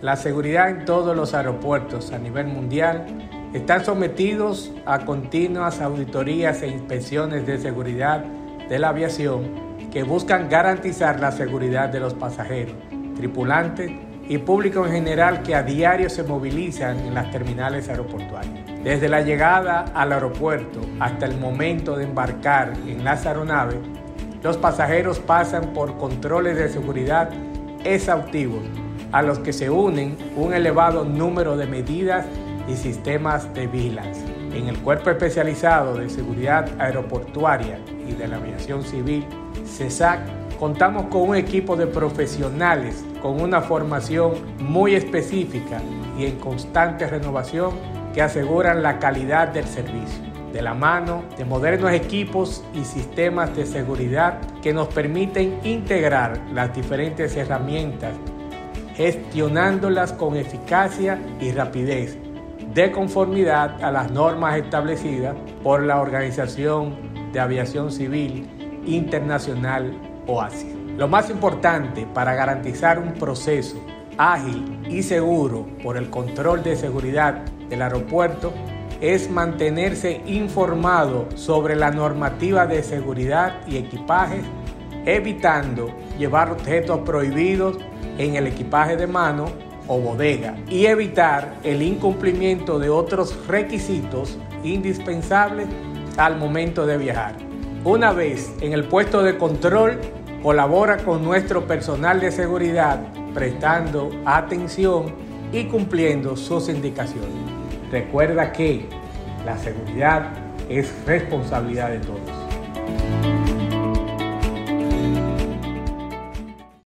la seguridad en todos los aeropuertos a nivel mundial están sometidos a continuas auditorías e inspecciones de seguridad de la aviación que buscan garantizar la seguridad de los pasajeros, tripulantes y público en general que a diario se movilizan en las terminales aeroportuarias. Desde la llegada al aeropuerto hasta el momento de embarcar en las aeronaves, los pasajeros pasan por controles de seguridad exhaustivos, a los que se unen un elevado número de medidas y sistemas de vigilancia. En el Cuerpo Especializado de Seguridad Aeroportuaria y de la Aviación Civil, CESAC, contamos con un equipo de profesionales con una formación muy específica y en constante renovación que aseguran la calidad del servicio, de la mano de modernos equipos y sistemas de seguridad que nos permiten integrar las diferentes herramientas, gestionándolas con eficacia y rapidez, de conformidad a las normas establecidas por la Organización de Aviación Civil Internacional OASI. Lo más importante para garantizar un proceso ágil y seguro por el control de seguridad del aeropuerto es mantenerse informado sobre la normativa de seguridad y equipaje, evitando llevar objetos prohibidos en el equipaje de mano o bodega y evitar el incumplimiento de otros requisitos indispensables al momento de viajar. Una vez en el puesto de control, colabora con nuestro personal de seguridad prestando atención y cumpliendo sus indicaciones. Recuerda que la seguridad es responsabilidad de todos.